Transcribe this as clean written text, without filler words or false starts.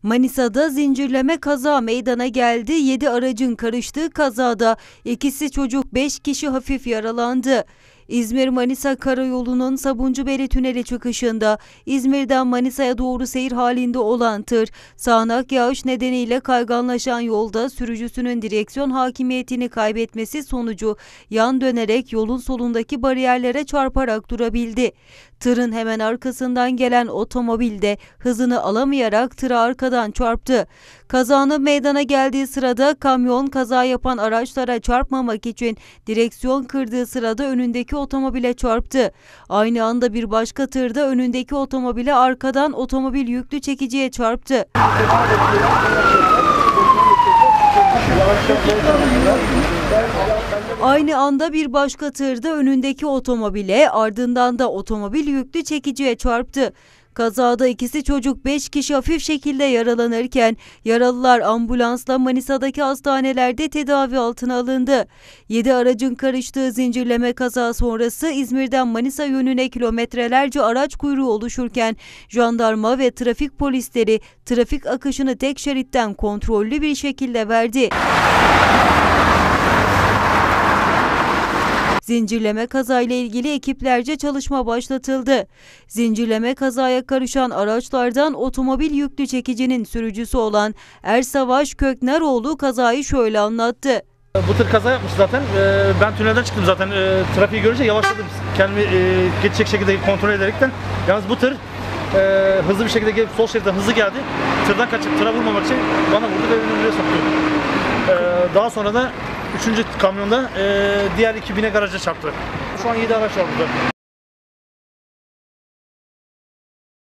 Manisa'da zincirleme kaza meydana geldi. 7 aracın karıştığı kazada ikisi çocuk, 5 kişi hafif yaralandı. İzmir-Manisa Karayolu'nun Sabuncubeli Tüneli çıkışında İzmir'den Manisa'ya doğru seyir halinde olan tır, sağanak yağış nedeniyle kayganlaşan yolda sürücüsünün direksiyon hakimiyetini kaybetmesi sonucu yan dönerek yolun solundaki bariyerlere çarparak durabildi. Tırın hemen arkasından gelen otomobil de hızını alamayarak tıra arkadan çarptı. Kazanın meydana geldiği sırada kamyon kaza yapan araçlara çarpmamak için direksiyon kırdığı sırada önündeki otomobile çarptı. Aynı anda bir başka tır da önündeki otomobile arkadan otomobil yüklü çekiciye çarptı. Aynı anda bir başka tır da önündeki otomobile, ardından da otomobil yüklü çekiciye çarptı. Kazada ikisi çocuk, 5 kişi hafif şekilde yaralanırken yaralılar ambulansla Manisa'daki hastanelerde tedavi altına alındı. 7 aracın karıştığı zincirleme kaza sonrası İzmir'den Manisa yönüne kilometrelerce araç kuyruğu oluşurken jandarma ve trafik polisleri trafik akışını tek şeritten kontrollü bir şekilde verdi. Zincirleme kazayla ilgili ekiplerce çalışma başlatıldı. Zincirleme kazaya karışan araçlardan otomobil yüklü çekicinin sürücüsü olan Ersavaş Kökneroğlu kazayı şöyle anlattı. Bu tır kaza yapmış zaten. Ben tünelden çıktım zaten. Trafiği görünce yavaşladım. Kendimi geçecek şekilde kontrol ederekten. Yalnız bu tır hızlı bir şekilde gelip sol şeritten hızlı geldi. Tırdan kaçıp tıra vurmamak için bana vurdu ve beni buraya soktu. Daha sonra da 3. kamyonda diğer 2 binek araca çarptı. Şu an 7 araç var burada.